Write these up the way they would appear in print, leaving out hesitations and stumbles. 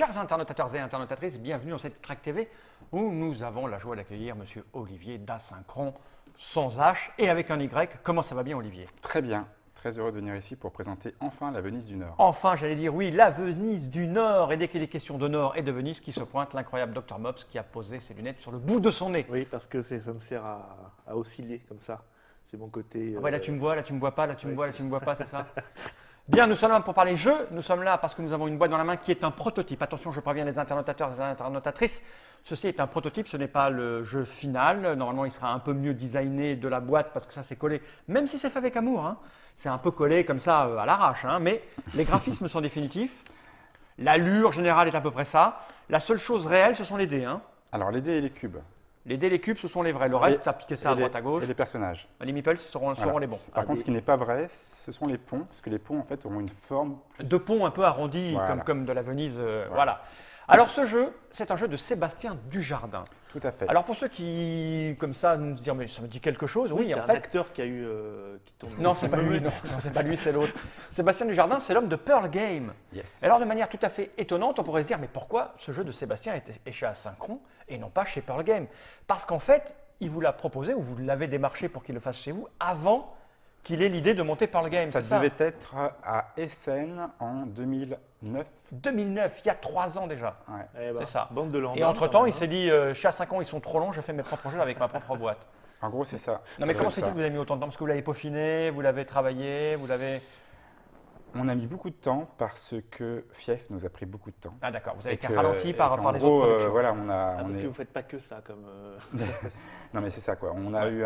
Chers internautateurs et internautatrices, bienvenue dans cette Crack TV où nous avons la joie d'accueillir Monsieur Olivier d'Asynchron, sans H et avec un Y. Comment ça va bien, Olivier? Très bien, très heureux de venir ici pour présenter enfin la Venise du Nord. Enfin, j'allais dire oui, la Venise du Nord. Et dès qu'il est question de Nord et de Venise, qui se pointe l'incroyable Dr Mops qui a posé ses lunettes sur le bout de son nez. Oui, parce que ça me sert à osciller comme ça. C'est mon côté. Ah ouais, là tu me vois, là tu me vois pas, là tu me vois, là tu me vois pas, c'est ça? Bien, nous sommes là pour parler jeu. Nous sommes là parce que nous avons une boîte dans la main qui est un prototype. Attention, je préviens les internautateurs et les internautatrices. Ceci est un prototype, ce n'est pas le jeu final. Normalement, il sera un peu mieux designé de la boîte parce que ça, c'est collé. Même si c'est fait avec amour, hein. C'est un peu collé comme ça à l'arrache. Hein. Mais les graphismes sont définitifs. L'allure générale est à peu près ça. La seule chose réelle, ce sont les dés. Hein. Alors, les dés et les cubes. Les dés et les cubes, ce sont les vrais. Le reste, tu as piqué ça à droite à gauche. Et les personnages. Les meeples seront les bons. Par contre, ce qui n'est pas vrai, ce sont les ponts, parce que les ponts, en fait, auront une forme… De pont un peu arrondi, Voilà. comme de la Venise. Voilà. Alors, ce jeu, c'est un jeu de Sébastien Dujardin. Tout à fait. Alors, pour ceux qui, comme ça, nous disent, mais ça me dit quelque chose, oui, c'est en un fait. acteur qui a eu. Qui tombe. Non, c'est pas lui, non, c'est pas lui, c'est l'autre. Sébastien Dujardin, c'est l'homme de Pearl Game. Yes. Alors, de manière tout à fait étonnante, on pourrait se dire, mais pourquoi ce jeu de Sébastien est chez Asynchron et non pas chez Pearl Game? Parce qu'en fait, il vous l'a proposé ou vous l'avez démarché pour qu'il le fasse chez vous avant qu'il ait l'idée de monter Pearl Game. Ça c'est devait être à Essen en 2009. 2009, il y a 3 ans déjà. Ouais. Eh ben, C'est ça. Bande de lambda. Et entre-temps, quand il même, s'est dit, chez Asynchron, ils sont trop longs, je fais mes propres jeux avec ma propre boîte. En gros, c'est ça. Non, mais Ça comment doit c'est-il être que vous avez mis autant de temps? Parce que vous l'avez peaufiné, vous l'avez travaillé, vous l'avez… ça. On a mis beaucoup de temps parce que Fief nous a pris beaucoup de temps. Ah d'accord, vous avez Et été que- ralenti et par qu'en les gros, autres productions. voilà, on a… Ah, on parce est- que vous faites pas que ça comme. Non, mais c'est ça, quoi. On a eu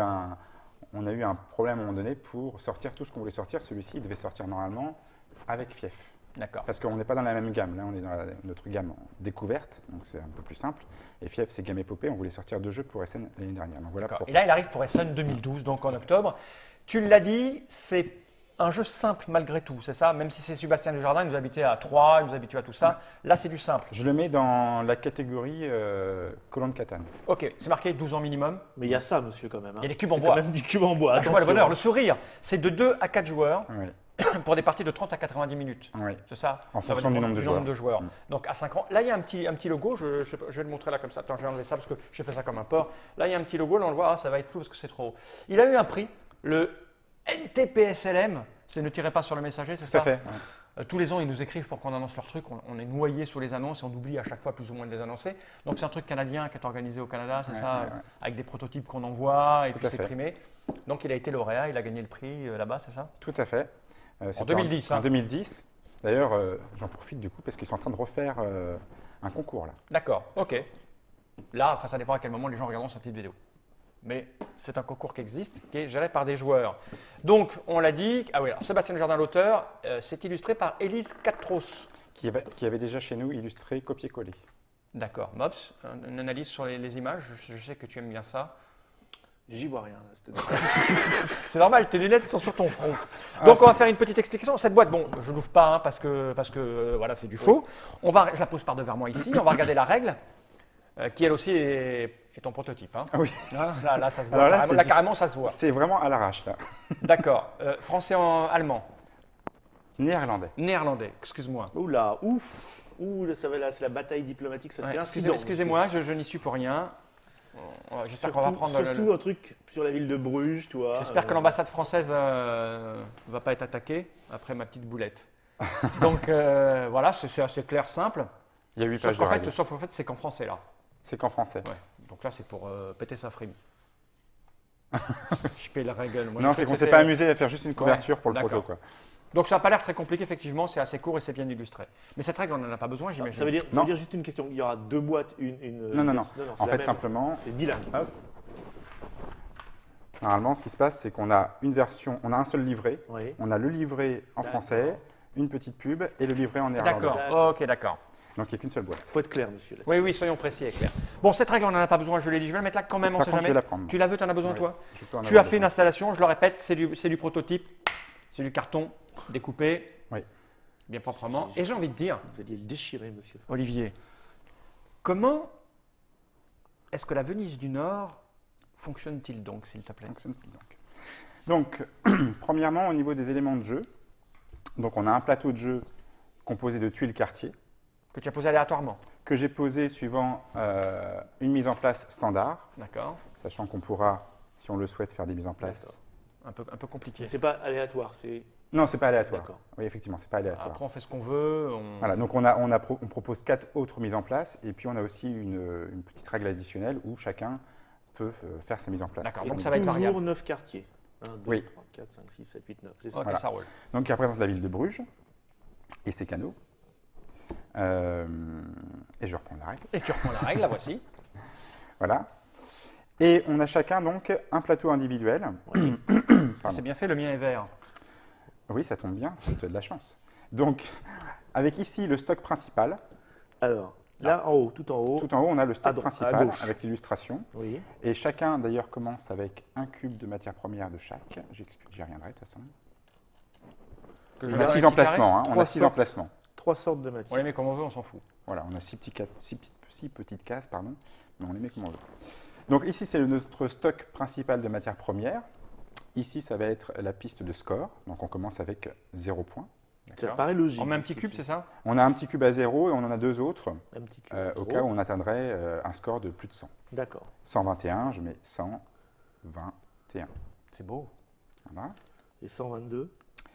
un problème à un moment donné pour sortir tout ce qu'on voulait sortir. Celui-ci, il devait sortir normalement avec Fief. D'accord. Parce qu'on n'est pas dans la même gamme. Là, on est dans notre gamme en découverte, donc c'est un peu plus simple. Et Fief, c'est gamme épopée. On voulait sortir 2 jeux pour SN l'année dernière. Donc voilà D'accord. pourquoi. Et là, il arrive pour Essen 2012, donc en octobre. Tu l'as dit, c'est un jeu simple malgré tout, c'est ça? Même si c'est Sébastien Dujardin, il nous habitait à 3, il nous habitue à tout ça. Là, c'est du simple. Je le mets dans la catégorie Colon de Catane. Ok, c'est marqué 12 ans minimum. Mais il y a ça, monsieur, quand même. hein. Il y a des cubes en C'est bois. quand même du cube en bois. Ah, je vois le attention. bonheur, le sourire. C'est de 2 à 4 joueurs Oui, pour des parties de 30 à 90 minutes. oui. C'est ça? En Ça va fonction du dépendre nombre de joueurs. joueurs. Donc à 5 ans. Là, il y a un petit logo. Je vais le montrer là comme ça. Attends, je vais enlever ça parce que j'ai fait ça comme un porc. Là, il y a un petit logo. Là, on le voit. Ah, ça va être flou parce que c'est trop haut. Il a eu un prix, le NTPSLM. C'est ne tirez pas sur le messager, c'est Tout ça? à fait. Ouais. Tous les ans, ils nous écrivent pour qu'on annonce leur truc. On est noyé sous les annonces et on oublie à chaque fois plus ou moins de les annoncer. Donc c'est un truc canadien qui est organisé au Canada, c'est Ouais, ça? ouais, ouais. Avec des prototypes qu'on envoie et Tout puis à c'est fait. primé. Donc il a été lauréat, il a gagné le prix là-bas, c'est ça? Tout à fait. C'était 2010, En hein. 2010. D'ailleurs, j'en profite du coup parce qu'ils sont en train de refaire un concours là. D'accord, ok. Là, enfin, ça dépend à quel moment les gens regarderont cette petite vidéo. Mais c'est un concours qui existe, qui est géré par des joueurs. Donc, on l'a dit, ah oui, alors Sébastien Dujardin, l'auteur, c'est illustré par Élise Catros. Qui avait déjà chez nous illustré copier-coller. D'accord. Mops, une analyse sur les images, je sais que tu aimes bien ça. J'y vois rien. là, c'est- C'est normal, tes lunettes sont sur ton front. Donc, on va faire une petite explication. Cette boîte, bon, je ne l'ouvre pas hein, parce que voilà, c'est du faux. Je la pose par devant moi ici. On va regarder la règle, qui elle aussi est ton prototype. Hein. Ah oui. Là, ça se voit. Alors là, Carrément, c'est là, du- carrément, ça se voit. C'est vraiment à l'arrache là. D'accord. Français en allemand. Néerlandais. Néerlandais, excuse-moi. Oula, ouf. Ouh, là, ça va là, c'est la bataille diplomatique, ça Ouais, fait incident. excusez-moi, je n'y suis pour rien. J'espère qu'on va prendre Surtout un truc sur la ville de Bruges, tu vois. J'espère que l'ambassade française ne va pas être attaquée après ma petite boulette. Donc voilà, c'est assez clair, simple. Il y a 8 Sauf pages de qu'en fait, règles. c'est qu'en français là. C'est qu'en français. Ouais. Donc là, c'est pour péter sa frime. Je paye la règle. Moi, Non, je c'est croyais qu'on que s'est pas amusé à faire juste une couverture pour le d'accord. proto quoi. Donc ça n'a pas l'air très compliqué, effectivement, c'est assez court et c'est bien illustré. Mais cette règle, on n'en a pas besoin, Ah, j'imagine. ça veut dire Non. juste une question. Il y aura 2 boîtes, une. Non, non, non. c'est En la fait, même. simplement, C'est bilingue. hop. Normalement, ce qui se passe, c'est qu'on a une version, on a un seul livret. Oui. On a le livret en D'accord. français, une petite pub et le livret en néerlandais. D'accord, ok, d'accord. Donc il n'y a qu'une seule boîte. Faut être clair, monsieur. là. Oui, oui, soyons précis et clairs. Bon, cette règle, on n'en a pas besoin, je l'ai dit, je vais la mettre là quand même, on ne Par sait contre, je jamais. vais la prendre. Tu la veux, tu en as besoin, Ouais. toi? Je peux en Tu avoir as fait une besoin. installation, je le répète, c'est du prototype, c'est du carton découpé, Oui. bien proprement. Et j'ai envie de dire, Vous alliez le déchirer, monsieur. Olivier, comment est-ce que la Venise du Nord fonctionne-t-il donc, s'il te plaît? Fonctionne-t-il donc, premièrement, au niveau des éléments de jeu, donc on a un plateau de jeu composé de tuiles quartier. Que tu as posé aléatoirement. que j'ai posé suivant une mise en place standard, D'accord. sachant qu'on pourra, si on le souhaite, faire des mises en place. Un peu compliqué. C'est pas aléatoire, c'est. Non, c'est pas aléatoire. D'accord. Oui, effectivement, c'est pas aléatoire. Après, on fait ce qu'on veut. Voilà, donc on propose 4 autres mises en place, et puis on a aussi une petite règle additionnelle où chacun peut faire ses mises en place. D'accord, C'est donc ça va être toujours variable. 9 quartiers. 1, 2, Oui. 3, 4, 5, 6, 7, 8, 9. C'est ça. Ok, Voilà. ça roule. Donc, qui représente la ville de Bruges et ses canaux. Et je reprends la règle. Et tu reprends la règle, la voici. Voilà. Et on a chacun donc un plateau individuel. Oui. Pardon. C'est bien fait, le mien est vert. Oui, ça tombe bien, tu as de la chance. Donc, avec ici le stock principal. Alors, là, en haut, tout en haut. Tout en haut, on a le À stock droite, à principal gauche. avec l'illustration. Oui. Et chacun, d'ailleurs, commence avec un cube de matière première de chaque. J'y reviendrai, de toute façon. Que On je a garde 6 un petit carré. emplacements. On a 3 6 sortes. emplacements. 3 sortes de On les matières. met comme on veut, on s'en fout. Voilà, on a 6 petites cases, mais on les met comme on veut. Donc ici, c'est notre stock principal de matière première. Ici, ça va être la piste de score. Donc on commence avec 0 point. Ça paraît logique. On met un petit cube, c'est ça? On a un petit cube à 0 et on en a 2 autres Un petit cube. au cas où on atteindrait un score de plus de 100. D'accord. 121, je mets 121. C'est beau. Voilà. Et 122.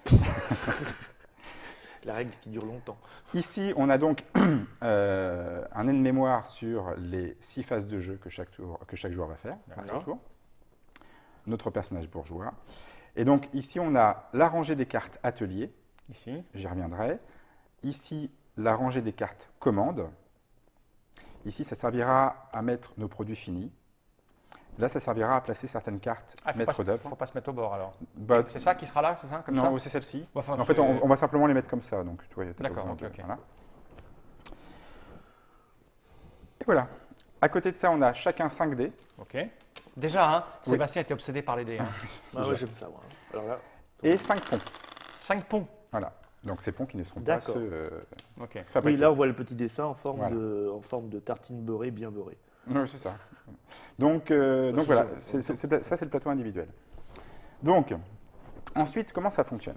La règle qui dure longtemps. Ici, on a donc un aide-mémoire sur les 6 phases de jeu que chaque joueur va faire à son D'accord. tour. Notre personnage bourgeois. Et donc ici, on a la rangée des cartes atelier. Ici. J'y reviendrai. Ici, la rangée des cartes commande. Ici, ça servira à mettre nos produits finis. Là, ça servira à placer certaines cartes Ah, maître faut d'œuvre. pas se mettre au bord alors. Bah, C'est ça qui sera là, c'est ça? Comme ça? non, c'est celle-ci. Enfin, En fait, on va simplement les mettre comme ça. Donc, tu vois, t'as pas D'accord, besoin ok, de- ok. voilà. Et voilà. À côté de ça, on a chacun 5 dés. Ok. Déjà, hein, Oui. Sébastien était obsédé par les dés. Hein. Ah, ouais, j'aime ça. Moi. Alors là, Et 5 ponts. 5 ponts. Voilà. Donc, ces ponts qui ne seront pas D'accord. ceux Ok. fabriqués. oui, là, on voit le petit dessin en forme, Voilà. en forme de tartine beurrée, bien beurrée. Oui, c'est ça. Donc voilà, ça c'est le plateau individuel. Donc, ensuite, comment ça fonctionne?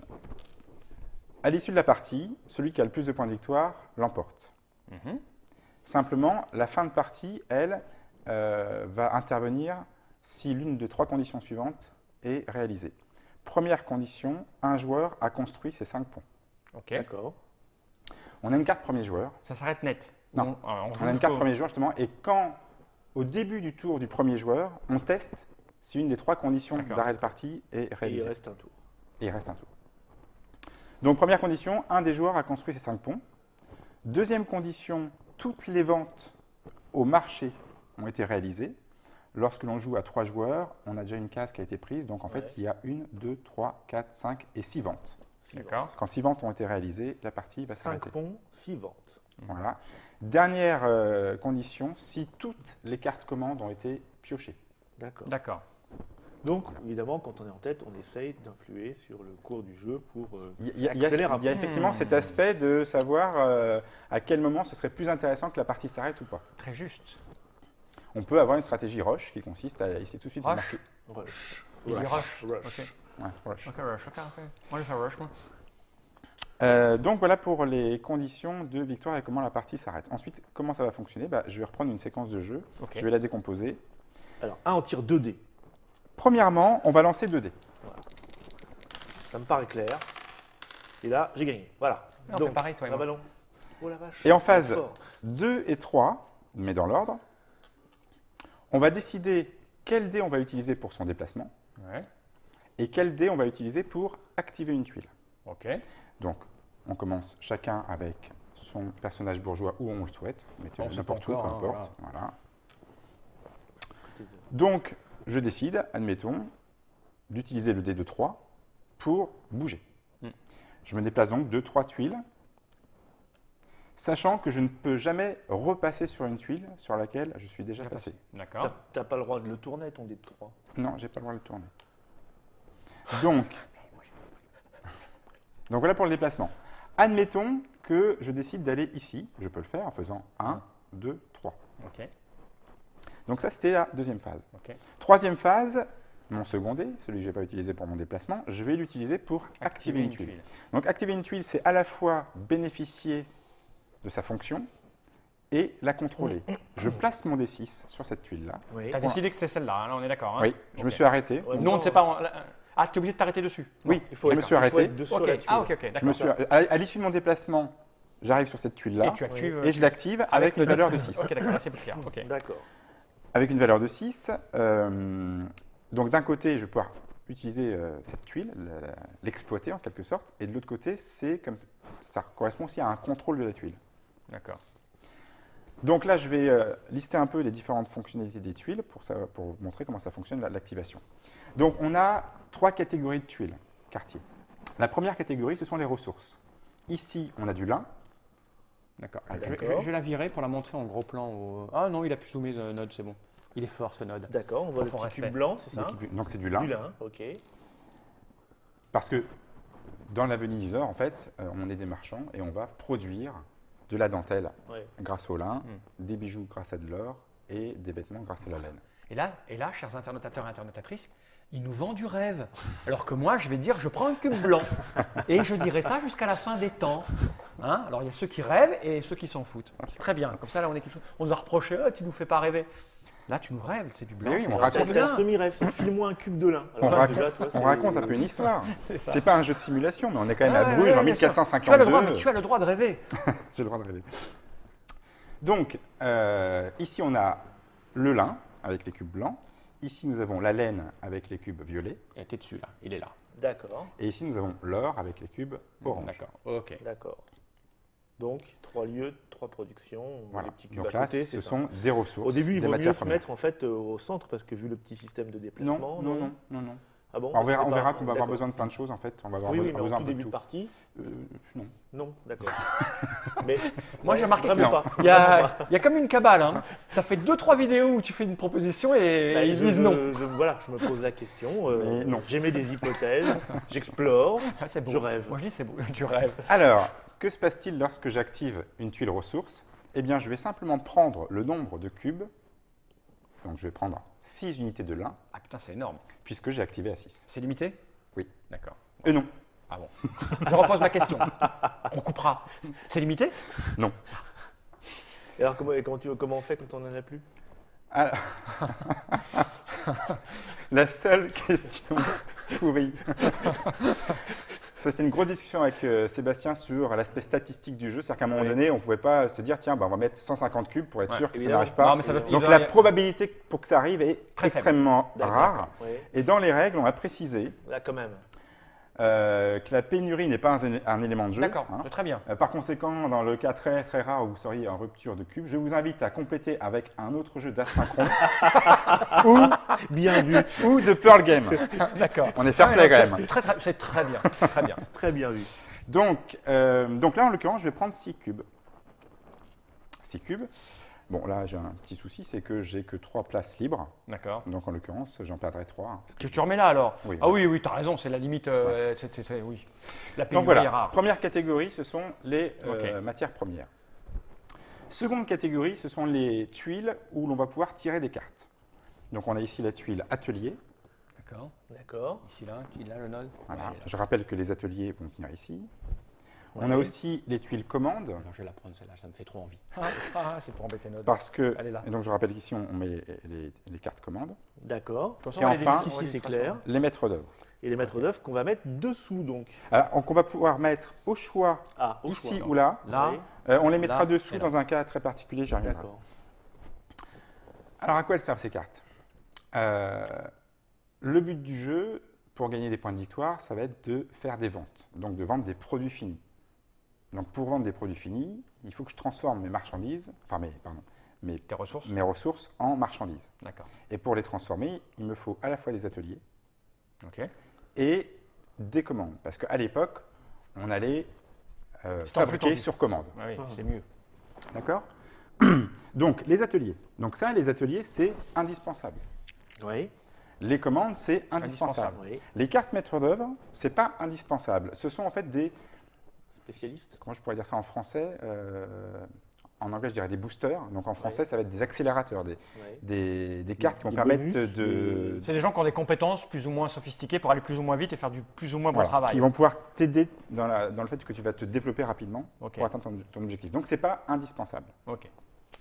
À l'issue de la partie, celui qui a le plus de points de victoire l'emporte. Mhm. Simplement, la fin de partie, elle, va intervenir si l'une des 3 conditions suivantes est réalisée. Première condition, un joueur a construit ses 5 ponts. Ok. D'accord. On a une carte premier joueur. Ça s'arrête net. Non. On joue On a une jusqu'au- carte premier joueur justement, et quand, au début du tour du premier joueur, on teste si une des 3 conditions D'accord. d'arrêt de partie est Et il réalisée. reste un tour. Et il reste un tour. Donc première condition, un des joueurs a construit ses 5 ponts. Deuxième condition, toutes les ventes au marché ont été réalisées. Lorsque l'on joue à 3 joueurs, on a déjà une case qui a été prise, donc en fait Ouais. il y a 1, 2, 3, 4, 5 et 6 ventes. D'accord. Quand 6 ventes ont été réalisées, la partie va 5 s'arrêter. ponts, 6 ventes. Voilà. Dernière condition, si toutes les cartes commandes ont été piochées. D'accord. D'accord. Donc, évidemment, quand on est en tête, on essaye d'influer sur le cours du jeu pour. Il y a accélérer. effectivement cet aspect de savoir à quel moment ce serait plus intéressant que la partie s'arrête ou pas. Très juste. On peut avoir une stratégie rush qui consiste à essayer tout de suite de Rush. marquer. Rush. Il dit rush. Rush. Ok. Ouais, rush. Ok, rush. Ok, ok. Moi, je fais rush, moi. Donc voilà pour les conditions de victoire et comment la partie s'arrête. Ensuite, comment ça va fonctionner? Je vais reprendre une séquence de jeu, Ok. je vais la décomposer. Alors, un, on tire 2 dés. Premièrement, on va lancer 2 dés. Ça me paraît clair. Et là, j'ai gagné. Voilà. On fait pareil, toi et un moi. ballon. Oh la vache. Et en c'est phase fort. 2 et 3, mais dans l'ordre, on va décider quel dé on va utiliser pour son déplacement Ouais. et quel dé on va utiliser pour activer une tuile. Ok. Donc, on commence chacun avec son personnage bourgeois où on le souhaite. Mettez-le On sait n'importe pas où, peu encore, hein, importe. Voilà. Donc, je décide, admettons, d'utiliser le dé de 3 pour bouger. Mm. Je me déplace donc 2-3 tuiles, sachant que je ne peux jamais repasser sur une tuile sur laquelle je suis déjà passé. D'accord. T'as pas le droit de le tourner, ton dé de 3. Non, j'ai pas le droit de le tourner. Donc voilà pour le déplacement. Admettons que je décide d'aller ici. Je peux le faire en faisant 1, 2, 3. Ok. Donc ça, c'était la deuxième phase. Ok. Troisième phase, mon second dé, celui que je n'ai pas utilisé pour mon déplacement, je vais l'utiliser pour activer une tuile. Donc activer une tuile, c'est à la fois bénéficier de sa fonction, et la contrôler. Je place mon D6 sur cette tuile-là. Oui. Tu as décidé que c'était celle-là, hein, là on est d'accord. Hein. Oui, je me Ok. suis arrêté. Ouais, Nous, on ne sait pas. Ah, tu es obligé de t'arrêter dessus. Oui, Il faut je me être- suis il faut arrêté. être dessous Ok. la tuile. Ah, ok, ok, Je me d'accord. suis, à l'issue de mon déplacement, j'arrive sur cette tuile-là Et tu actives. et je l'active avec une valeur de 6. Ok, d'accord, là c'est plus clair. Ok. D'accord. Avec une valeur de 6, donc d'un côté, je vais pouvoir utiliser cette tuile, l'exploiter en quelque sorte, et de l'autre côté, c'est comme ça correspond aussi à un contrôle de la tuile. D'accord. Donc là, je vais lister un peu les différentes fonctionnalités des tuiles pour vous montrer comment ça fonctionne l'activation. Donc on a 3 catégories de tuiles, quartier. La première catégorie, ce sont les ressources. Ici, on a du lin. D'accord. Ah, Je d'accord. vais la virer pour la montrer en gros plan. Ah non, il a pu zoomer Node, c'est bon. Il est fort ce Node. D'accord, on voit le Profond petit respect. cube blanc, c'est ça? Donc c'est du lin. Du lin, ok. Parce que dans l'avenue user, en fait, on est des marchands et on va produire de la dentelle Ouais. grâce au lin, des bijoux grâce à de l'or et des vêtements grâce à la laine. Et là, chers internotateurs et internotatrices, il nous vend du rêve. Alors que moi, je vais dire, je prends un cube blanc. Et je dirai ça jusqu'à la fin des temps. Hein, alors, il y a ceux qui rêvent et ceux qui s'en foutent. C'est très bien. Comme ça, là, on nous a reproché, oh, tu nous fais pas rêver. Là, tu nous rêves, c'est du blanc. Mais oui, c'est on du raconte- lin. Un semi-rêve, c'est file-moi un cube de lin. On, Alors là, raconte, déjà, toi, on c'est- raconte un peu une histoire. C'est ça. C'est pas un jeu de simulation, mais on est quand même Ouais, à Bruges ouais, en bien sûr. 1452. Tu as le droit, mais tu as le droit de rêver. J'ai le droit de rêver. Donc, ici, on a le lin avec les cubes blancs. Ici, nous avons la laine avec les cubes violets. Et t'es dessus, là. Il est là. D'accord, Et ici, nous avons l'or avec les cubes orange. D'accord. Ok. d'accord. Donc, 3 lieux, 3 productions, on voit Voilà. les petits cubes Donc à là, côté, ce c'est ça. sont des ressources, Au début, il des vaut mieux matières se premières. mettre en fait au centre parce que vu le petit système de Non, déplacement. non. Ah bon, On verra c'est pas- qu'on va avoir d'accord. besoin de plein de choses en fait. On va avoir Oui, oui, mais besoin en tout un peu de début de tout. partie, Non. non, d'accord. mais Moi, j'ai remarqué vraiment que- pas. Il y a comme une cabale. Hein. Ça fait 2-3 vidéos où tu fais une proposition et Bah, ils disent non. Voilà, je me pose la question. Mais non. J'émets des hypothèses, j'explore, Ah, c'est beau. je rêve. Moi, je dis c'est beau. Tu rêves. Alors, que se passe-t-il lorsque j'active une tuile ressource? Eh bien, je vais simplement prendre le nombre de cubes. Donc, je vais prendre 6 unités de lin, Ah putain, c'est énorme. puisque j'ai activé à 6. C'est limité? Oui. D'accord. Et non. Ah bon. Je repose ma question. On coupera. C'est limité? Non. Et alors, comment on fait quand on n'en a plus? Alors, la seule question pourrie. Ça, c'était une grosse discussion avec Sébastien sur l'aspect statistique du jeu. C'est-à-dire qu'à un moment Oui. donné, on ne pouvait pas se dire, tiens, bah, on va mettre 150 cubes pour être Ouais, sûr que évidemment. ça n'arrive pas. Non, mais ça doit- il Donc doit la y- probabilité pour que ça arrive est Très faible. extrêmement D'accord. rare. Oui. Et dans les règles, on a précisé Là, quand même. que la pénurie n'est pas un élément de jeu. D'accord. hein. Très bien. Par conséquent, dans le cas très très rare où vous seriez en rupture de cube, je vous invite à compléter avec un autre jeu d'asynchrone Bien vu, ou de Pearl Game. D'accord. On est fair play quand même. C'est très bien. Très bien. très bien vu. Donc là, en l'occurrence, je vais prendre 6 cubes. 6 cubes. Bon, là, j'ai un petit souci, c'est que j'ai que 3 places libres. D'accord. Donc, en l'occurrence, j'en perdrai 3. Tu remets là alors? Oui. Ah oui, tu as raison, c'est la limite. Oui. La Donc pénurie est voilà, rare. première catégorie, ce sont les Ok. matières premières. Seconde catégorie, ce sont les tuiles où l'on va pouvoir tirer des cartes. Donc, on a ici la tuile atelier. D'accord. D'accord. Ici, là, le node. Voilà. Ouais, elle est là. Je rappelle que les ateliers vont tenir ici. On Ouais. a aussi les tuiles commandes. Alors, je vais la prendre celle-là, ça me fait trop envie. C'est pour embêter Node. Parce que, Elle est là. et donc je rappelle qu'ici, on met les cartes commandes. D'accord. De toute façon, Et on va les enfin- désigner, on va Ici, les c'est clair. Les maîtres d'œuvre. Et les maîtres d'œuvre qu'on va mettre dessous, donc. Alors, donc, on va pouvoir mettre au choix, Ah, au ici choix. ou là. Là, Oui. On les mettra Là dessous et là. dans un cas très particulier, j'y reviendrai. D'accord. Alors, à quoi elles servent ces cartes? Le but du jeu, pour gagner des points de victoire, ça va être de faire des ventes, donc de vendre des produits finis. Donc, pour vendre des produits finis, il faut que je transforme mes marchandises, enfin tes ressources. mes ressources en marchandises. D'accord. Et pour les transformer, il me faut à la fois des ateliers Ok. et des commandes. Parce qu'à l'époque, on allait C'était en flux fabriquer tendu. sur commande. Oui, c'est mieux. D'accord? Donc, les ateliers. Donc ça, les ateliers, c'est indispensable. Oui. Les commandes, c'est indispensable. Oui. Les cartes maîtres d'œuvre, c'est pas indispensable. Ce sont en fait des, Spécialiste. comment je pourrais dire ça en français? En anglais, je dirais des boosters. Donc en français, ça va être des accélérateurs, Oui. des cartes qui vont Des permettre bonus, de, C'est des gens qui ont des compétences plus ou moins sophistiquées pour aller plus ou moins vite et faire du plus ou moins bon voilà, travail. qui vont pouvoir t'aider dans le fait que tu vas te développer rapidement Ok. pour atteindre ton objectif. Donc c'est pas indispensable. Ok.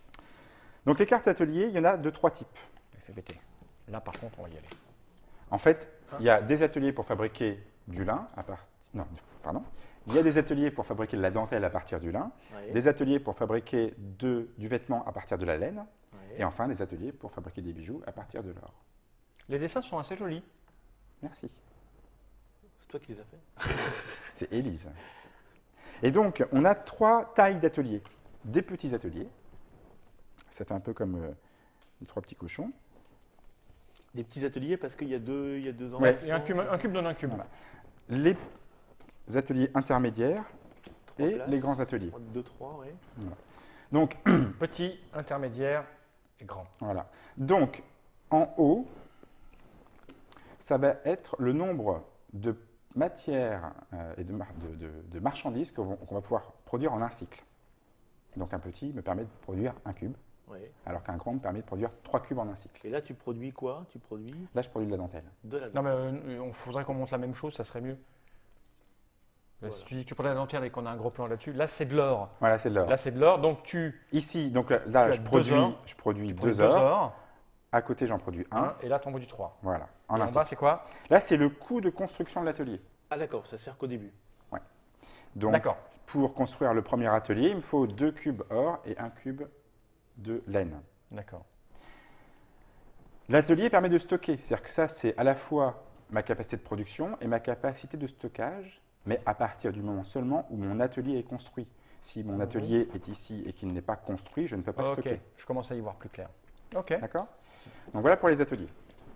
Donc les cartes ateliers, il y en a de 3 types. FBT. Là, par contre, on va y aller. En fait, il y a des ateliers pour fabriquer du lin à partir. Non, pardon. Il y a des ateliers pour fabriquer de la dentelle à partir du lin, Ouais. des ateliers pour fabriquer du vêtement à partir de la laine, Ouais. et enfin des ateliers pour fabriquer des bijoux à partir de l'or. Les dessins sont assez jolis. Merci. C'est toi qui les as fait. C'est Élise. Et donc, on a 3 tailles d'ateliers. Des petits ateliers. Ça fait un peu comme les 3 petits cochons. Des petits ateliers parce qu'il y a deux ans. Ouais. Il y a un cube donne un cube. Voilà. Les ateliers intermédiaires et places. les grands ateliers. 2, 3, oui. Donc, Petit, intermédiaire et grand. voilà. Donc, en haut, ça va être le nombre de matières et de marchandises qu'on va pouvoir produire en un cycle. Donc, un petit me permet de produire un cube, Ouais. alors qu'un grand me permet de produire 3 cubes en un cycle. Et là, tu produis quoi? Tu produis Là, je produis de la dentelle. de la Non, mais on faudrait qu'on monte la même chose, ça serait mieux. Voilà. Si tu dis que tu prends la dentelle et qu'on a un gros plan là-dessus, là c'est de l'or. Voilà, c'est de l'or. Là c'est de l'or, donc tu Ici, donc là, as je deux produis, ors. je produis prends 2 deux ors. ors, À côté, j'en produis 1. et là tu en produis 3. Voilà, Et en un en bas cycle. c'est quoi? Là, c'est le coût de construction de l'atelier. Ah d'accord, ça sert qu'au début. Donc, D'accord. pour construire le premier atelier, il me faut 2 cubes or et 1 cube de laine. D'accord. L'atelier permet de stocker, c'est-à-dire que ça, c'est à la fois ma capacité de production et ma capacité de stockage, mais à partir du moment seulement où mon atelier est construit. Si mon atelier est ici et qu'il n'est pas construit, je ne peux pas Ok, stocker. je commence à y voir plus clair. Ok. D'accord? Donc voilà pour les ateliers.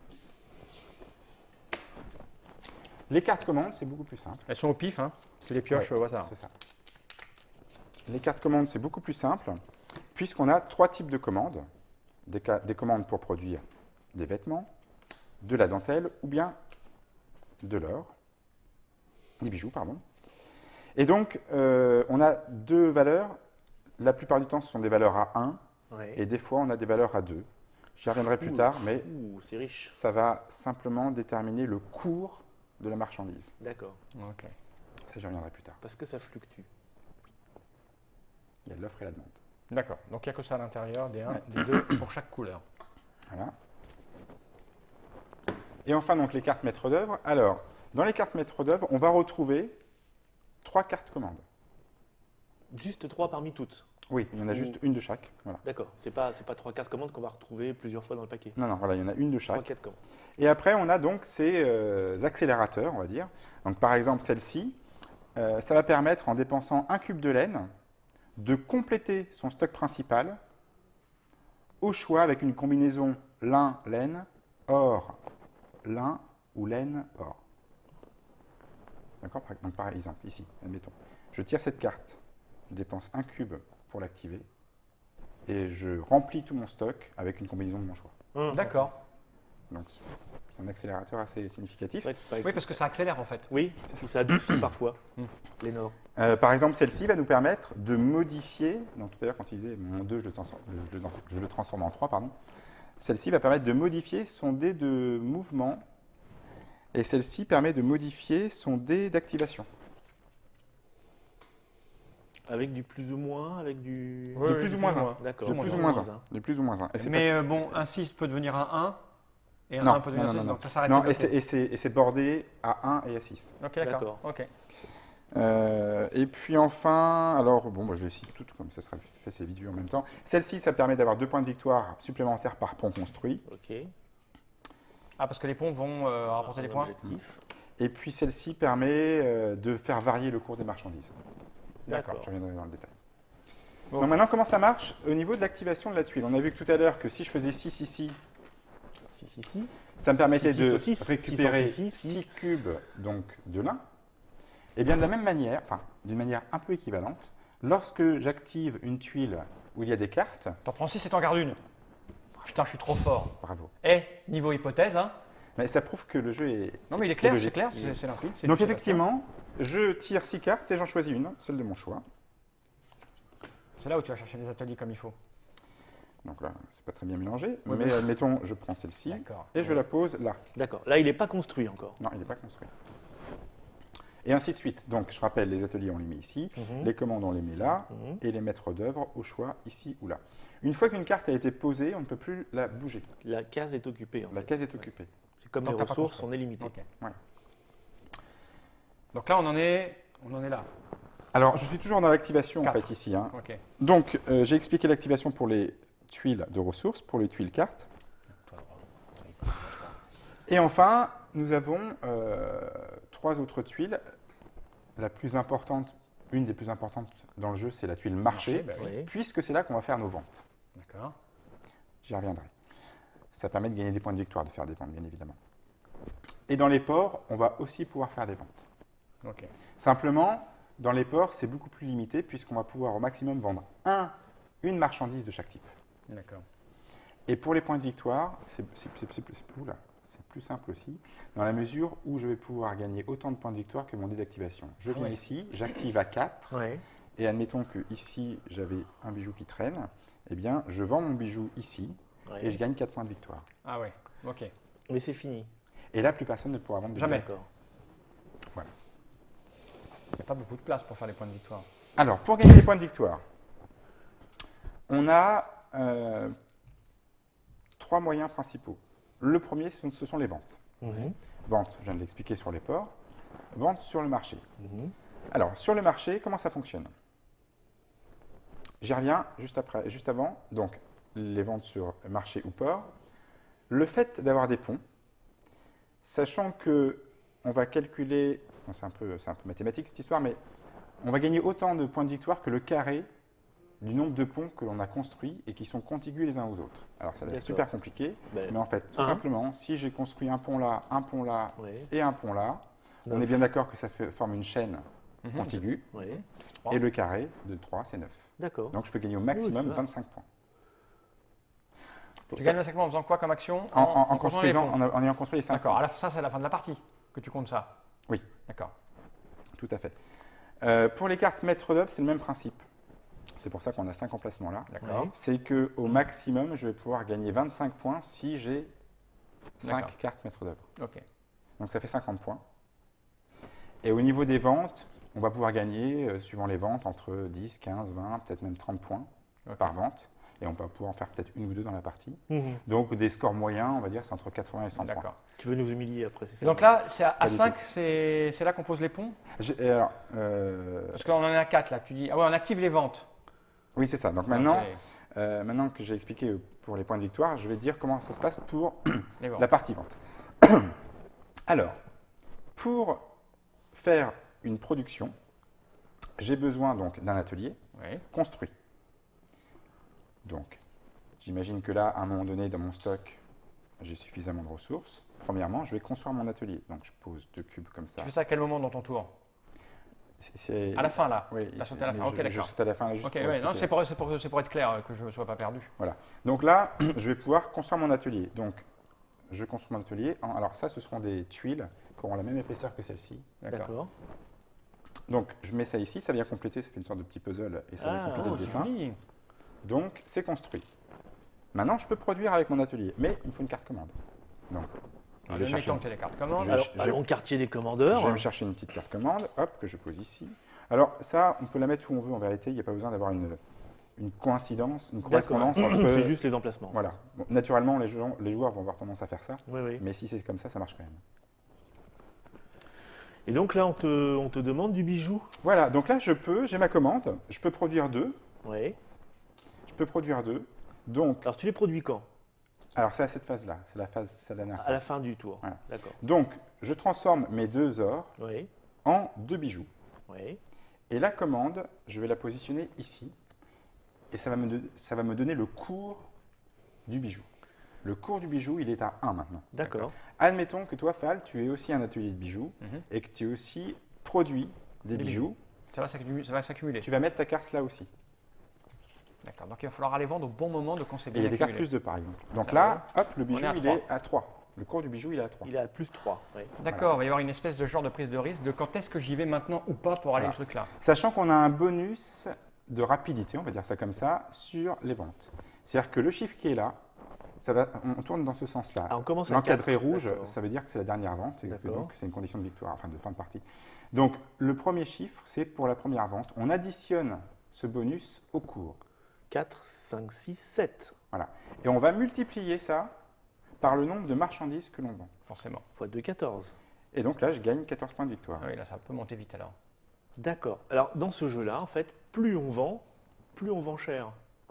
Les cartes commandes, c'est beaucoup plus simple. Elles sont au pif, hein? Tu les pioches Ouais, au hasard. C'est ça. Les cartes commandes, c'est beaucoup plus simple, puisqu'on a 3 types de commandes. Des commandes pour produire des vêtements, de la dentelle ou bien de l'or, des bijoux, pardon. Et donc, on a 2 valeurs. La plupart du temps, ce sont des valeurs à 1, Ouais. et des fois, on a des valeurs à 2. J'y reviendrai plus tard, mais Ouh, c'est riche. ça va simplement déterminer le cours de la marchandise. D'accord. Ok. Ça, j'y reviendrai plus tard. Parce que ça fluctue. Il y a l'offre et la demande. D'accord. Donc il n'y a que ça à l'intérieur, des 1, Ouais. des 2 pour chaque couleur. Voilà. Et enfin, donc, les cartes maîtres d'œuvre. Alors, dans les cartes maîtres d'œuvre, on va retrouver 3 cartes commandes. Juste 3 parmi toutes. Oui, il y en a juste une de chaque. Voilà. D'accord. C'est pas 3 cartes commandes qu'on va retrouver plusieurs fois dans le paquet. Non, non, voilà, il y en a une de 3 chaque. cartes commandes. Et après, on a donc ces accélérateurs, on va dire. Donc, par exemple, celle-ci, ça va permettre, en dépensant 1 cube de laine, de compléter son stock principal au choix avec une combinaison lin-laine, or, lin ou laine, or. D'accord? Donc, par exemple, ici, admettons, je tire cette carte, je dépense 1 cube pour l'activer et je remplis tout mon stock avec une combinaison de mon choix. D'accord. Donc, c'est un accélérateur assez significatif. Oui, parce que ça accélère en fait. Oui, ça adoucit parfois les normes. Par exemple, celle-ci va nous permettre de modifier, donc tout à l'heure quand il disait mon 2, je le transforme en 3, pardon. Celle-ci va permettre de modifier son dé de mouvement et celle-ci permet de modifier son dé d'activation. Avec du plus ou moins, avec du. Oui, de oui, plus du ou moins plus ou 1. moins. D'accord. De plus ou moins 1. De plus ou moins 1. Et c'est Mais bon, un 6 peut devenir un 1 et un Non, 1 peut devenir non, un 6, non, non. donc ça s'arrête. non, et c'est bordé à 1 et à 6. Ok, d'accord. D'accord. Ok. Et puis enfin, alors bon, je les cite toutes comme ça sera fait, c'est vite vu en même temps. Celle-ci, ça permet d'avoir 2 points de victoire supplémentaires par pont construit. Ok. Ah, parce que les ponts vont rapporter des Un points. objectif. Et puis celle-ci permet de faire varier le cours des marchandises. D'accord. Je reviendrai dans le détail. Ok. Donc maintenant, comment ça marche au niveau de l'activation de la tuile? On a vu que tout à l'heure que si je faisais 6 ici, Si. ça me permettait Six, de six, six, récupérer six, six, 6 cubes donc, de lin. Et bien de la même manière, enfin d'une manière un peu équivalente, lorsque j'active une tuile où il y a des cartes, T'en prends 6 et t'en gardes une. Putain, je suis trop fort. bravo. Eh, niveau hypothèse, hein. Mais ça prouve que le jeu est... Non, mais il est clair, logique. c'est clair, c'est limpide. c'est Donc du effectivement, je tire 6 cartes et j'en choisis une, celle de mon choix. C'est là où tu vas chercher des ateliers comme il faut. Donc là, c'est pas très bien mélangé, Ouais, mais admettons, je prends celle-ci D'accord. et je la pose là. D'accord. Là, il n'est pas construit encore. Non, il n'est pas construit. Et ainsi de suite. Donc, je rappelle, les ateliers, on les met ici, les commandes, on les met là, et les maîtres d'œuvre au choix ici ou là. Une fois qu'une carte a été posée, on ne peut plus la bouger. La case est occupée. La case est occupée. C'est comme Tant les que t'as pas ressources, construit. on est limité. Ok. Voilà. Donc là, on en est là. Alors, je suis toujours dans l'activation, en 4. fait, ici. Hein. Ok. Donc, j'ai expliqué l'activation pour les tuiles de ressources, pour les tuiles cartes. Et enfin, nous avons 3 autres tuiles. La plus importante, une des plus importantes dans le jeu, c'est la tuile marché, bah oui. Oui. puisque c'est là qu'on va faire nos ventes. D'accord. J'y reviendrai. Ça permet de gagner des points de victoire, de faire des ventes, bien évidemment. Et dans les ports, on va aussi pouvoir faire des ventes. Ok. Simplement, dans les ports, c'est beaucoup plus limité, puisqu'on va pouvoir au maximum vendre une marchandise de chaque type. D'accord. Et pour les points de victoire, c'est plus simple aussi, dans la mesure où je vais pouvoir gagner autant de points de victoire que mon dé d'activation. Je viens ouais. ici, j'active à 4, Oui. et admettons que ici j'avais un bijou qui traîne, eh bien je vends mon bijou ici, et je gagne 4 points de victoire. Ah ouais. Ok. Mais c'est fini. Et là, plus personne ne pourra vendre de Jamais. bijoux. D'accord. Voilà. Il n'y a pas beaucoup de place pour faire les points de victoire. Alors, pour gagner des points de victoire, on a 3 moyens principaux. Le premier, ce sont les ventes. Vente, je viens de l'expliquer sur les ports. Vente sur le marché. Alors, sur le marché, comment ça fonctionne? J'y reviens juste avant. Donc, les ventes sur marché ou port. Le fait d'avoir des ponts, sachant que on va calculer, c'est un peu mathématique cette histoire, mais on va gagner autant de points de victoire que le carré du nombre de ponts que l'on a construits et qui sont contigus les uns aux autres. Alors, ça va être super compliqué, Ben, mais en fait, tout simplement, si j'ai construit un pont là oui. et un pont là, on 9. est bien d'accord que ça forme une chaîne Mhm. contiguë, Oui. 3. et le carré de 3, c'est 9. D'accord. Donc, je peux gagner au maximum Oui, ça va. 25 points. Tu gagnes le en faisant quoi comme action? En construisant les construisant, ponts. en ayant construit les 5 D'accord. ponts. À la fin, ça, c'est à la fin de la partie que tu comptes ça. Oui. D'accord. Tout à fait. Pour les cartes maître d'œuvre, c'est le même principe. C'est pour ça qu'on a 5 emplacements là. D'accord. Oui. C'est qu'au maximum, je vais pouvoir gagner 25 points si j'ai 5 D'accord. cartes maître d'œuvre. Ok. Donc ça fait 50 points. Et au niveau des ventes, on va pouvoir gagner, suivant les ventes, entre 10, 15, 20, peut-être même 30 points Ok. par vente. Et on va pouvoir en faire peut-être une ou deux dans la partie. Mhm. Donc des scores moyens, on va dire, c'est entre 80 et 100 points. D'accord. Tu veux nous humilier après, c'est ça? Et donc là, c'est à Pas du 5, c'est là qu'on pose les ponts? Alors, Parce que là, on en est à 4 là. Tu dis, ah ouais, on active les ventes. oui, c'est ça. Donc maintenant, Ok. maintenant que j'ai expliqué pour les points de victoire, je vais dire comment ça se passe pour Les ventes. la partie vente. Alors, pour faire une production, j'ai besoin donc d'un atelier Oui. construit. Donc, j'imagine que là, à un moment donné, dans mon stock, j'ai suffisamment de ressources. Premièrement, je vais construire mon atelier. Donc, je pose 2 cubes comme ça. Tu fais ça à quel moment dans ton tour? C'est- À la fin là. Oui, T'as sauté à la mais fin. Ok, je d'accord. saute à la fin. Juste Ok, pour ouais, non, expliquer. c'est pour être clair, que je ne sois pas perdu. Voilà. Donc là, je vais pouvoir construire mon atelier. Donc, je construis mon atelier. Alors ça, ce seront des tuiles qui auront la même épaisseur que celle-ci. D'accord. Donc, je mets ça ici. Ça vient compléter. Ça fait une sorte de petit puzzle et ça vient Ah, compléter Oh, le c'est dessin. joli. Donc, c'est construit. Maintenant, je peux produire avec mon atelier, mais il me faut une carte commande. Donc, je vais chercher. Admettons que tu as les cartes commandes. Je- Alors, je- allons au quartier des Je commandeurs. vais me chercher une petite carte commande, hop, que je pose ici. Alors, ça, on peut la mettre où on veut en vérité. Il n'y a pas besoin d'avoir une coïncidence, une correspondance entre. C'est juste les emplacements. Voilà. Bon, naturellement, les joueurs vont avoir tendance à faire ça, Oui, oui. mais si c'est comme ça marche quand même. Et donc là, on te demande du bijou. Voilà, donc là, j'ai ma commande, je peux produire 2. Oui. Je peux produire 2. Donc, Alors, tu les produis quand? alors c'est à cette phase-là, c'est la dernière À la phase. fin du tour. Voilà. D'accord. Donc, je transforme mes 2 ors Oui. en 2 bijoux. Oui. Et la commande, je vais la positionner ici. Et ça va me donner le cours du bijou. Le cours du bijou, il est à 1 maintenant. D'accord. Admettons que toi, Fal, tu es aussi un atelier de bijoux Mhm. et que tu aussi produis des Des bijoux. Ça va s'accumuler. Tu vas mettre ta carte là aussi. D'accord. Donc il va falloir aller vendre au bon moment de quand c'est Et bien il y a des cartes accumulé. plus 2 par exemple. Donc Ah là, hop, le bijou, est à il 3. est à 3. Le cours du bijou, il est à 3. Il est à plus 3. Oui. D'accord, il va y avoir une espèce de genre de prise de risque de quand est-ce que j'y vais maintenant ou pas pour aller Voilà. le truc là. Sachant qu'on a un bonus de rapidité, on va dire ça comme ça, sur les ventes. C'est-à-dire que le chiffre qui est là, on tourne dans ce sens-là. Ah, on commence à L'encadré 4, rouge, d'accord. ça veut dire que c'est la dernière vente et que D'accord. donc c'est une condition de victoire, enfin de fin de partie. Donc le premier chiffre, c'est pour la première vente. On additionne ce bonus au cours. 4, 5, 6, 7. Voilà. Et on va multiplier ça par le nombre de marchandises que l'on vend. Forcément. Fois 2, 14. Et donc là, je gagne 14 points de victoire. Ah oui, là, ça peut monter vite alors. D'accord. Alors, dans ce jeu-là, en fait, plus on vend cher.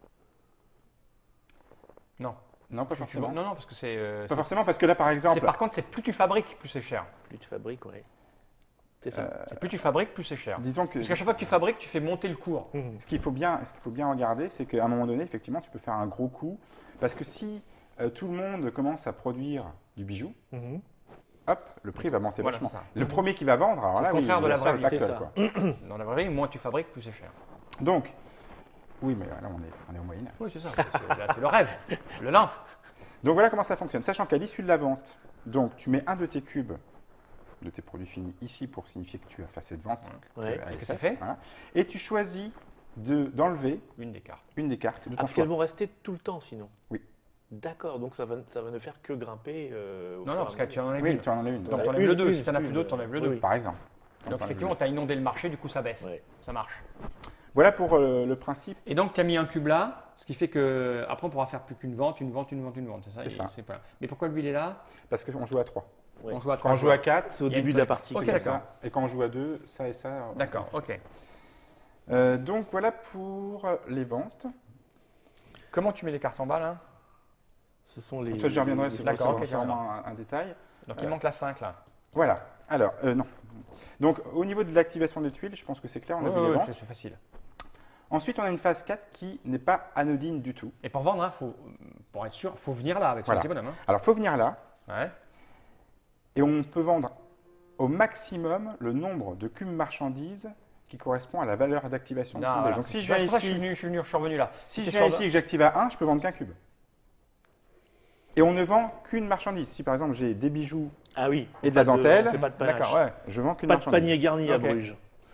Non. Non, pas Plus tu forcément. vends- Non, non, parce que c'est. Pas forcément, parce que là, par exemple, Par contre, c'est plus tu fabriques, plus c'est cher. Plus tu fabriques, oui. C'est ça. C'est plus tu fabriques, plus c'est cher. disons que Parce qu'à chaque fois que tu fabriques, tu fais monter le cours. Mhm. ce qu'il faut bien regarder, c'est qu'à un moment donné, effectivement, tu peux faire un gros coup. Parce que si tout le monde commence à produire du bijou, Mhm. hop, le prix va monter Voilà, vachement. c'est ça. Le premier qui va vendre, alors C'est là, le oui, contraire il de la va vraie faire vie, le c'est pactole, ça. quoi. Dans la vraie vie, moins tu fabriques, plus c'est cher. Donc, oui, mais là, on est au Moyen-Âge. Oui, c'est ça. Là, c'est le rêve. Le lin. Donc voilà comment ça fonctionne. Sachant qu'à l'issue de la vente, donc tu mets un de tes cubes de tes produits finis ici pour signifier que tu as fait cette vente. Ouais. elle Et est que c'est faite, fait. voilà. Et tu choisis d'enlever Une des cartes. une des cartes de Ah, ton parce choix. qu'elles vont rester tout le temps, sinon. Oui. D'accord, donc ça va ne faire que grimper. Non, non, parce que tu en enlèves Oui, une. tu en enlèves une. Donc, Ouais. tu enlèves le 2. Si Une, tu en as plus une, d'autres, tu enlèves le oui, 2. oui. Par exemple. Donc, effectivement, tu as inondé le marché, du coup, ça baisse. Ouais. Ça marche. Voilà pour le principe. Et donc, tu as mis un cube là, ce qui fait que après on pourra faire plus qu'une vente, une vente, une vente, une vente. C'est ça. C'est ça. Pas... Mais pourquoi lui, il est là? Parce qu'on joue à 3. Ouais. On joue à Quand trois on joue à joueurs. 4, C'est au Il y a début une de la politique. partie. Ok, c'est comme d'accord. ça. Et quand on joue à 2, ça et ça. D'accord, ok. Donc voilà pour les ventes. Comment tu mets les cartes en bas là? Ce sont les. Ça, j'y reviendrai, c'est D'accord, ok, vraiment un détail. Donc, il manque la 5 là. Voilà. Alors, non. Donc, au niveau de l'activation des tuiles, je pense que c'est clair, on a vu les ventes. c'est facile. Ensuite, on a une phase 4 qui n'est pas anodine du tout. Et pour vendre, hein, pour être sûr, il faut venir là avec son Voilà. petit bonhomme. Alors, il faut venir là, Hein. Ouais. et on peut vendre au maximum le nombre de cubes marchandises qui correspond à la valeur d'activation de Non, son dé. voilà. Donc, si je C'est viens pour ça que ici, je suis revenu là. si T'es je viens sur- ici et que j'active à 1, je peux vendre qu'un cube. Et on ne vend qu'une marchandise. Si par exemple j'ai des bijoux, Ah oui. Et de la dentelle. On fait pas de panache. D'accord, ouais. je vends qu'une Pas de marchandise. panier garni à Ok. Bruges.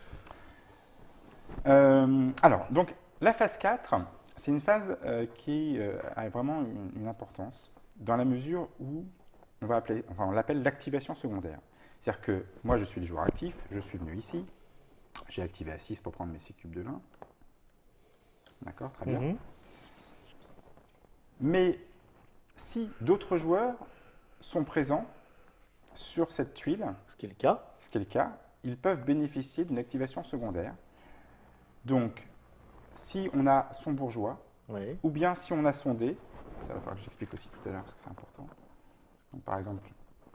Alors, donc la phase 4, c'est une phase qui a vraiment une importance dans la mesure où on l'appelle l'activation secondaire. C'est-à-dire que moi, je suis le joueur actif, je suis venu ici, j'ai activé à 6 pour prendre mes 6 cubes de lin. D'accord, très bien. Mhm. Mais si d'autres joueurs sont présents sur cette tuile, Ce qui est le cas. ce qui est le cas, ils peuvent bénéficier d'une activation secondaire. Donc, si on a son bourgeois, Oui. ou bien si on a son dé, ça va falloir que j'explique aussi tout à l'heure parce que c'est important. Donc, par exemple,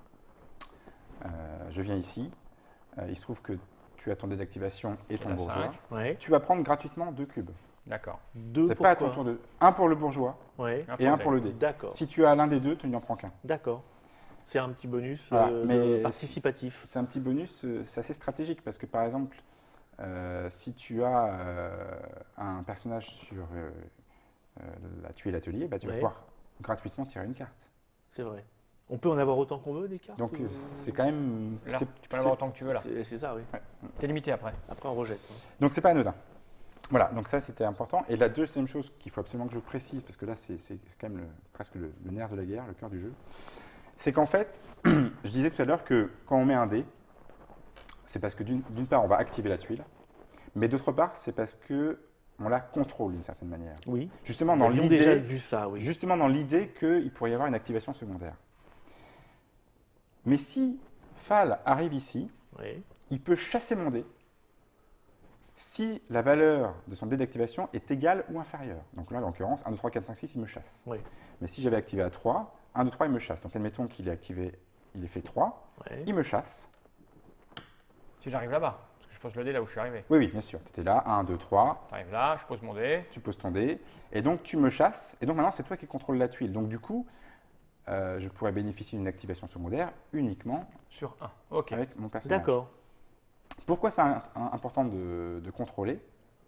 je viens ici, il se trouve que tu as ton dé d'activation et ton la bourgeois. 5. Ouais. Tu vas prendre gratuitement 2 cubes. D'accord. Deux C'est pour pas à quoi ton tour de. Un pour le bourgeois Ouais. et un pour le dé. D'accord. Si tu as l'un des deux, tu n'en prends qu'un. D'accord. C'est un petit bonus Voilà, mais participatif. C'est un petit bonus, c'est assez stratégique parce que par exemple, si tu as un personnage sur la tuile atelier, bah, tu vas Ouais. pouvoir gratuitement tirer une carte. C'est vrai. On peut en avoir autant qu'on veut des cartes Donc ou- c'est quand même. Là, c'est- tu peux en avoir autant que tu veux là. C'est ça, oui. T'es limité après. Après, on rejette. hein. Donc c'est pas anodin. Voilà, donc ça c'était important. Et la deuxième chose qu'il faut absolument que je précise, parce que là c'est quand même presque le nerf de la guerre, le cœur du jeu, c'est qu'en fait, je disais tout à l'heure que quand on met un dé, c'est parce que d'une part on va activer la tuile, mais d'autre part c'est parce que on la contrôle d'une certaine manière. Oui. Justement Nous dans avions déjà l'idée, vu ça, oui. justement dans l'idée qu'il pourrait y avoir une activation secondaire. Mais si Fall arrive ici, Oui. il peut chasser mon dé si la valeur de son dé d'activation est égale ou inférieure. Donc là, en l'occurrence, 1, 2, 3, 4, 5, 6, il me chasse. Oui. Mais si j'avais activé à 3, 1, 2, 3, il me chasse. Donc admettons qu'il est activé, il est fait 3, Ouais. il me chasse. Si j'arrive là-bas, parce que je pose le dé là où je suis arrivé. Oui, oui, bien sûr. Tu étais là, 1, 2, 3, Tu arrives là, je pose mon dé. tu poses ton dé, et donc tu me chasses. Et donc maintenant, c'est toi qui contrôles la tuile. Donc du coup, je pourrais bénéficier d'une activation secondaire uniquement Sur 1. Ok. avec mon personnage. D'accord. Pourquoi c'est important de contrôler?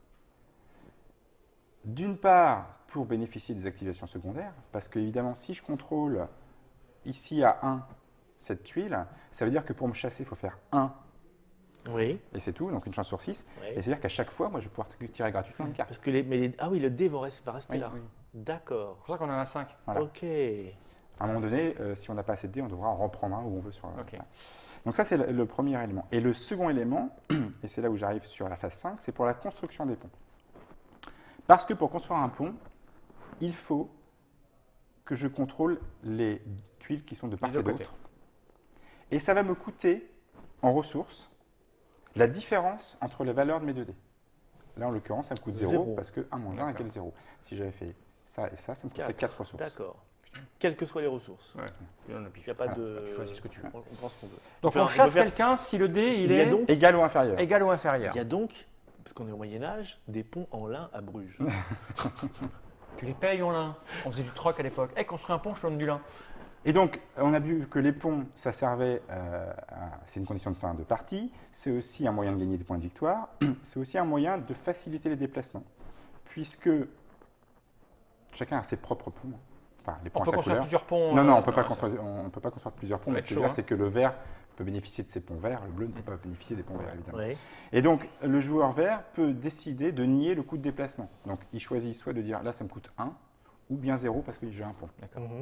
D'une part, pour bénéficier des activations secondaires, parce que évidemment, si je contrôle ici à 1 cette tuile, ça veut dire que pour me chasser, il faut faire 1 Oui. et c'est tout, donc une chance sur 6. Oui. Et c'est-à-dire qu'à chaque fois, moi, je vais pouvoir tirer gratuitement une carte. Parce que ah oui, le dé va rester Oui, là. oui. D'accord. C'est pour ça qu'on en a 5. Voilà. Ok. À un moment donné, si on n'a pas assez de dés, on devra en reprendre un où on veut. Ok. Voilà. Donc ça, c'est le premier élément. Et le second élément, et c'est là où j'arrive sur la phase 5, c'est pour la construction des ponts. Parce que pour construire un pont, il faut que je contrôle les tuiles qui sont de part Les et deux côtés. d'autre. Et ça va me coûter, en ressources, la différence entre les valeurs de mes 2 dés. Là, en l'occurrence, ça me coûte 0 Zéro. parce que 1 moins 1 égale 0. Si j'avais fait ça et ça, ça me coûterait 4 ressources. D'accord. Quelles que soient les ressources. Ouais. Il n'y a pas de. Tu choisis ce que tu veux. On prend ce qu'on veut. Donc Enfin, on chasse peut faire- quelqu'un si le dé il Il y a est donc- Égal ou inférieur. égal ou inférieur. Il y a donc, parce qu'on est au Moyen-Âge, des ponts en lin à Bruges. Tu les payes en lin. On faisait du troc à l'époque. Construis un pont, je te donne du lin. Et donc, on a vu que les ponts, ça servait c'est une condition de fin de partie, c'est aussi un moyen de gagner des points de victoire, c'est aussi un moyen de faciliter les déplacements, puisque chacun a ses propres ponts, enfin les ponts On à peut sa construire couleur. plusieurs ponts. Non, non, on peut pas ça- construire, on peut pas construire plusieurs ponts, va mais être ce que je veux chaud, dire, c'est que le vert peut bénéficier de ses ponts verts, le bleu ne peut pas bénéficier des ponts verts, évidemment. Oui. Et donc, le joueur vert peut décider de nier le coût de déplacement. Donc, il choisit soit de dire, là, ça me coûte 1, ou bien 0 parce que j'ai un pont. Mhm.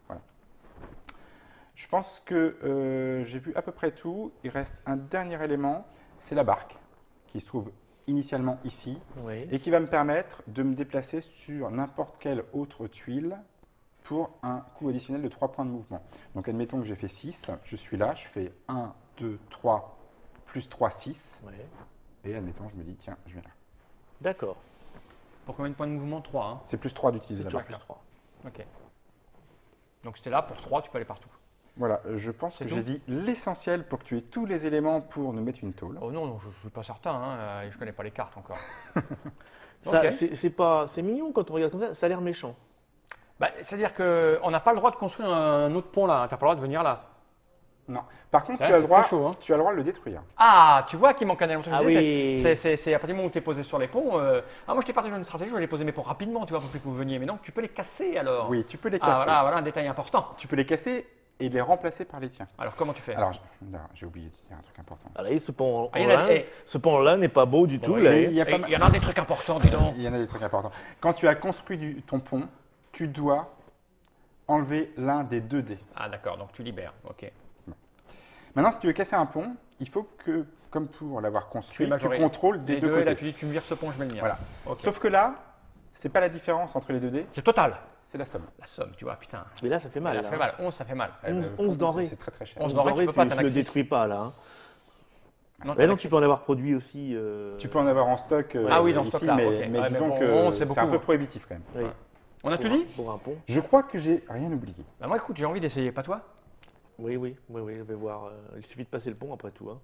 Je pense que j'ai vu à peu près tout. Il reste un dernier élément, c'est la barque, qui se trouve initialement ici, Oui. et qui va me permettre de me déplacer sur n'importe quelle autre tuile pour un coût additionnel de 3 points de mouvement. Donc admettons que j'ai fait 6, je suis là, je fais 1, 2, 3, plus 3, 6, Ouais. et admettons, je me dis, tiens, je viens là. D'accord. Pour combien de points de mouvement 3. Hein. C'est plus 3 d'utiliser la Toujours barque. plus 3. Ok. Donc c'était là pour 3, tu peux aller partout. Voilà, je pense C'est que tout j'ai dit l'essentiel pour que tu aies tous les éléments pour nous mettre une tôle. Oh non, non, je ne suis pas certain. Hein, et je ne connais pas les cartes encore. Ça, Ok. c'est mignon quand on regarde comme ça, ça a l'air méchant. Bah, c'est-à-dire qu'on n'a pas le droit de construire un autre pont là. Tu n'as pas le droit de venir là. Non. Par contre, C'est tu vrai, as, le c'est droit, très chaud, hein. tu as le droit de le détruire. Ah, tu vois qu'il manque un élément. Ce que je Ah disais, oui. c'est à partir du moment où tu es posé sur les ponts. Moi, je t'ai partagé une stratégie, je voulais poser mes ponts rapidement, tu vois, pour plus que vous veniez. Mais non, tu peux les casser alors. Oui, tu peux les casser. Ah, voilà un détail important. Tu peux les casser et les remplacer par les tiens. Alors, comment tu fais Alors, j'ai oublié de dire un truc important. Ah, là, ce pont Ah, il y en a- ce pont-là n'est pas beau du tout. bah, là. Mais il y a Et pas il y en a des trucs importants, dis donc. Il y en a des trucs importants. Quand tu as construit ton pont, tu dois enlever l'un des 2 dés. Ah, d'accord, donc tu libères. Ok. Maintenant, si tu veux casser un pont, il faut que, comme pour l'avoir Tu es construit, tu majoré. contrôles des Les deux deux, et là, côtés. tu dis, tu me vires ce pont, je mets le mien. Voilà. Ok. Sauf que là, c'est pas la différence entre les 2 dés, C'est total. c'est la somme. La somme, tu vois, putain. Mais là, ça fait mal. Là, là, ça fait mal. 11, ça fait mal. 11 denrées. C'est très très cher. 11 denrées, tu peux pas, t'en as tu le que six. détruis pas là. Hein. Non, Mais non, tu peux en avoir produit aussi. Tu peux en avoir en stock Ah oui, dans ici, stock, là, mais, ok. mais Ouais, mais disons bon, que 11, c'est c'est un beaucoup, peu hein. prohibitif quand même. Oui. On a tout dit Pour un pont. Je crois que j'ai rien oublié. Bah, moi, écoute, j'ai envie d'essayer, pas toi? Oui, je vais voir. Il suffit de passer le pont après tout. Hein.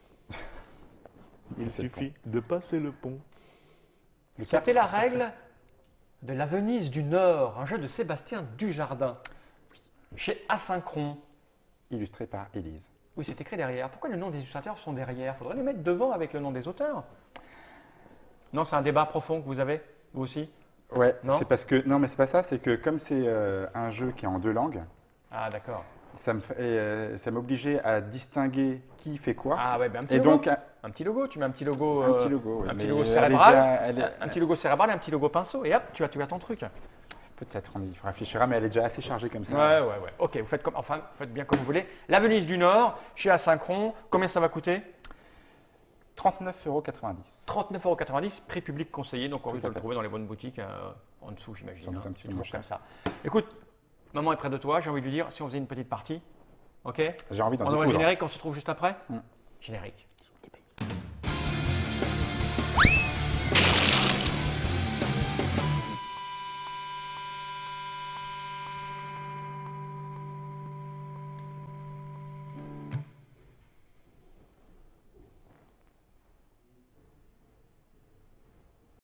Il Passer le suffit de passer le pont. C'était la règle de la Venise du Nord, un jeu de Sébastien Dujardin, chez Asynchron. Illustré par Élise. Oui, c'est écrit derrière. Pourquoi le nom des illustrateurs sont derrière? Faudrait les mettre devant avec le nom des auteurs. Non, c'est un débat profond que vous avez, vous aussi? Ouais, Non c'est parce que non, mais c'est pas ça. C'est que comme c'est un jeu qui est en 2 langues, Ah, d'accord. ça m'obligeait à distinguer qui fait quoi. Ah, ouais, ben un petit et logo. donc Un petit logo, tu mets un petit logo, un petit logo. ouais. un petit Mais logo elle est cérébral, déjà- elle est- un petit logo cérébral et un petit logo pinceau, et hop, tu as ton truc. Peut-être, il réfléchira, mais elle est déjà assez chargée comme ça. Ouais. Ok, vous faites vous faites bien comme vous voulez. La Venise du Nord, chez Asynchron, combien ça va coûter? 39,90 €. 39,90 €, prix public conseillé, donc on Tout risque de à le fait. trouver dans les bonnes boutiques en dessous, j'imagine. Sans doute un petit peu toujours moins cher. comme ça. Écoute, maman est près de toi, j'ai envie de lui dire, si on faisait une petite partie, ok? J'ai envie d'en On envoie le découdre. générique, on se retrouve juste après. Mm. Générique.